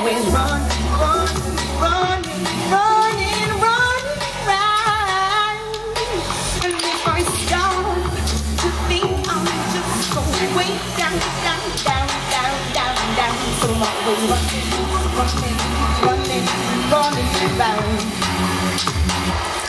always running round. And if I start to think I'm just going way down. So I'm always running round.